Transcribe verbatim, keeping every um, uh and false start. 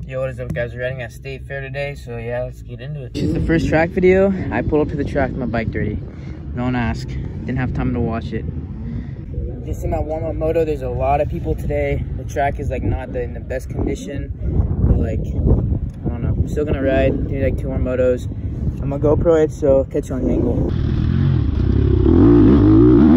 Yo, what is up, guys? We're riding at State Fair today, so yeah, let's get into it. This is the first track video. I pulled up to the track with my bike dirty. Don't ask. Didn't have time to watch it. Just in my warm-up moto, there's a lot of people today. The track is like not the, in the best condition, but like, I don't know. I'm still gonna ride, do like two more motos. I'm gonna GoPro it, so catch you on the angle.